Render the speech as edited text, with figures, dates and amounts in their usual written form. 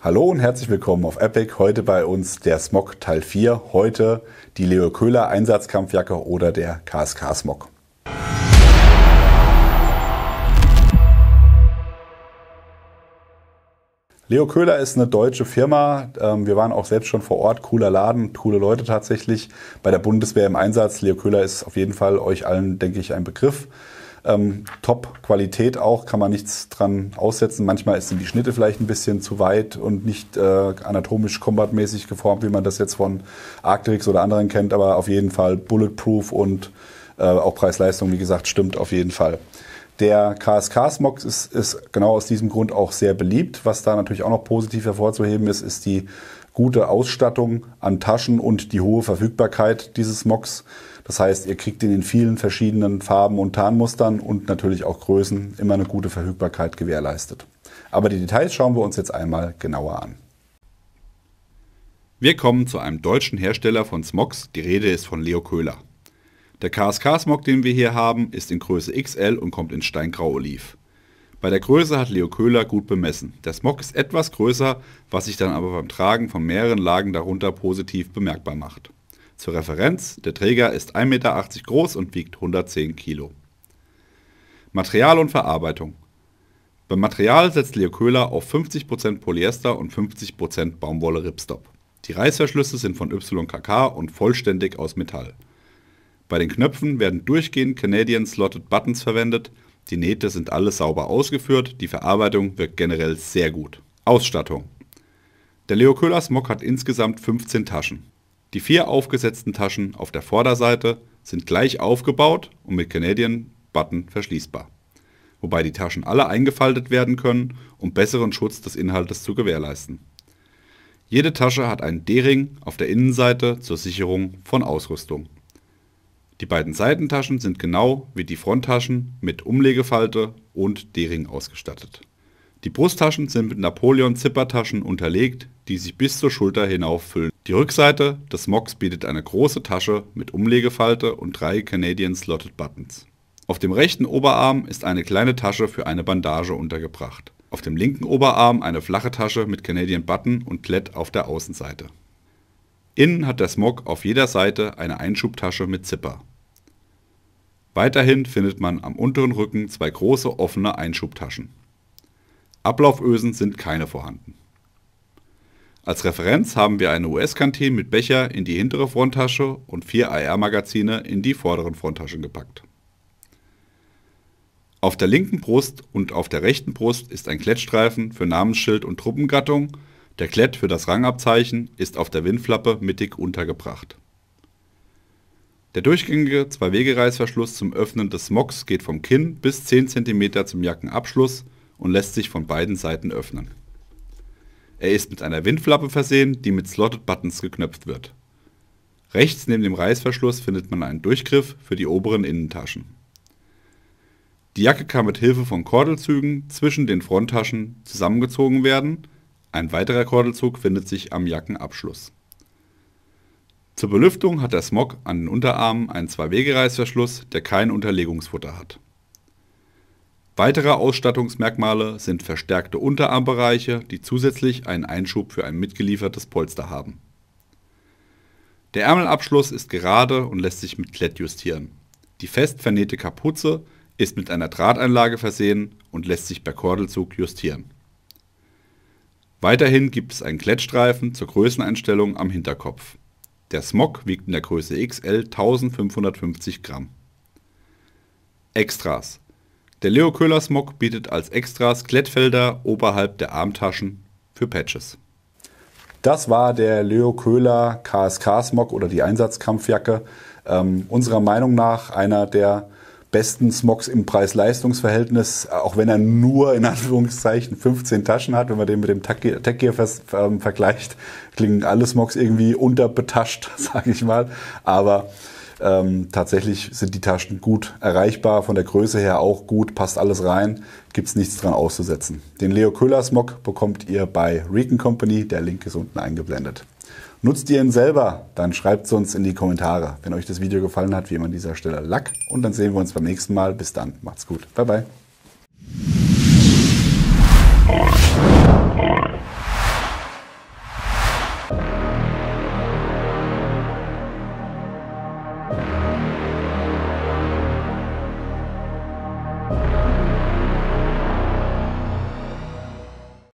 Hallo und herzlich willkommen auf Epic. Heute bei uns der Smog Teil 4. Heute die Leo Köhler Einsatzkampfjacke oder der KSK Smog. Leo Köhler ist eine deutsche Firma. Wir waren auch selbst schon vor Ort. Cooler Laden, coole Leute tatsächlich. Bei der Bundeswehr im Einsatz. Leo Köhler ist auf jeden Fall euch allen, denke ich, ein Begriff. Top-Qualität auch, kann man nichts dran aussetzen. Manchmal sind die Schnitte vielleicht ein bisschen zu weit und nicht anatomisch combatmäßig geformt, wie man das jetzt von Arc'teryx oder anderen kennt, aber auf jeden Fall bulletproof und auch Preis-Leistung, wie gesagt, stimmt auf jeden Fall. Der KSK Smog ist genau aus diesem Grund auch sehr beliebt. Was da natürlich auch noch positiv hervorzuheben ist die gute Ausstattung an Taschen und die hohe Verfügbarkeit dieses Smogs. Das heißt, ihr kriegt ihn in vielen verschiedenen Farben und Tarnmustern und natürlich auch Größen immer eine gute Verfügbarkeit gewährleistet. Aber die Details schauen wir uns jetzt einmal genauer an. Wir kommen zu einem deutschen Hersteller von Smogs. Die Rede ist von Leo Köhler. Der KSK Smog, den wir hier haben, ist in Größe XL und kommt in Steingrau-Oliv. Bei der Größe hat Leo Köhler gut bemessen. Der Smog ist etwas größer, was sich dann aber beim Tragen von mehreren Lagen darunter positiv bemerkbar macht. Zur Referenz, der Träger ist 1,80 Meter groß und wiegt 110 Kilo. Material und Verarbeitung. Beim Material setzt Leo Köhler auf 50% Polyester und 50% Baumwolle Ripstop. Die Reißverschlüsse sind von YKK und vollständig aus Metall. Bei den Knöpfen werden durchgehend Canadian Slotted Buttons verwendet. Die Nähte sind alle sauber ausgeführt, die Verarbeitung wirkt generell sehr gut. Ausstattung. Der Leo Köhler Smog hat insgesamt 15 Taschen. Die 4 aufgesetzten Taschen auf der Vorderseite sind gleich aufgebaut und mit Canadian Button verschließbar. Wobei die Taschen alle eingefaltet werden können, um besseren Schutz des Inhaltes zu gewährleisten. Jede Tasche hat einen D-Ring auf der Innenseite zur Sicherung von Ausrüstung. Die beiden Seitentaschen sind genau wie die Fronttaschen mit Umlegefalte und D-Ring ausgestattet. Die Brusttaschen sind mit Napoleon-Zippertaschen unterlegt, die sich bis zur Schulter hinauf füllen. Die Rückseite des Smogs bietet eine große Tasche mit Umlegefalte und 3 Canadian Slotted Buttons. Auf dem rechten Oberarm ist eine kleine Tasche für eine Bandage untergebracht. Auf dem linken Oberarm eine flache Tasche mit Canadian Button und Klett auf der Außenseite. Innen hat der Smog auf jeder Seite eine Einschubtasche mit Zipper. Weiterhin findet man am unteren Rücken 2 große offene Einschubtaschen. Ablaufösen sind keine vorhanden. Als Referenz haben wir eine US-Kantine mit Becher in die hintere Fronttasche und 4 AR-Magazine in die vorderen Fronttaschen gepackt. Auf der linken Brust und auf der rechten Brust ist ein Klettstreifen für Namensschild und Truppengattung. Der Klett für das Rangabzeichen ist auf der Windflappe mittig untergebracht. Der durchgängige 2-Wege-Reißverschluss zum Öffnen des Smogs geht vom Kinn bis 10 cm zum Jackenabschluss und lässt sich von beiden Seiten öffnen. Er ist mit einer Windflappe versehen, die mit Slotted Buttons geknöpft wird. Rechts neben dem Reißverschluss findet man einen Durchgriff für die oberen Innentaschen. Die Jacke kann mit Hilfe von Kordelzügen zwischen den Fronttaschen zusammengezogen werden. Ein weiterer Kordelzug findet sich am Jackenabschluss. Zur Belüftung hat der Smog an den Unterarmen einen 2-Wege-Reißverschluss, der kein Unterlegungsfutter hat. Weitere Ausstattungsmerkmale sind verstärkte Unterarmbereiche, die zusätzlich einen Einschub für ein mitgeliefertes Polster haben. Der Ärmelabschluss ist gerade und lässt sich mit Klett justieren. Die fest vernähte Kapuze ist mit einer Drahteinlage versehen und lässt sich per Kordelzug justieren. Weiterhin gibt es einen Klettstreifen zur Größeneinstellung am Hinterkopf. Der Smog wiegt in der Größe XL 1550 Gramm. Extras. Der Leo Köhler Smog bietet als Extras Klettfelder oberhalb der Armtaschen für Patches. Das war der Leo Köhler KSK Smog oder die Einsatzkampfjacke. Unserer Meinung nach einer der besten Smogs im Preis-Leistungs-Verhältnis, auch wenn er nur in Anführungszeichen 15 Taschen hat. Wenn man den mit dem Tech Gear vergleicht, klingen alle Smogs irgendwie unterbetascht, sage ich mal. Aber tatsächlich sind die Taschen gut erreichbar, von der Größe her auch gut, passt alles rein, gibt's nichts dran auszusetzen. Den Leo Köhler Smog bekommt ihr bei Recon Company, der Link ist unten eingeblendet. Nutzt ihr ihn selber? Dann schreibt es uns in die Kommentare. Wenn euch das Video gefallen hat, wie immer an dieser Stelle Lack. Und dann sehen wir uns beim nächsten Mal. Bis dann. Macht's gut. Bye, bye.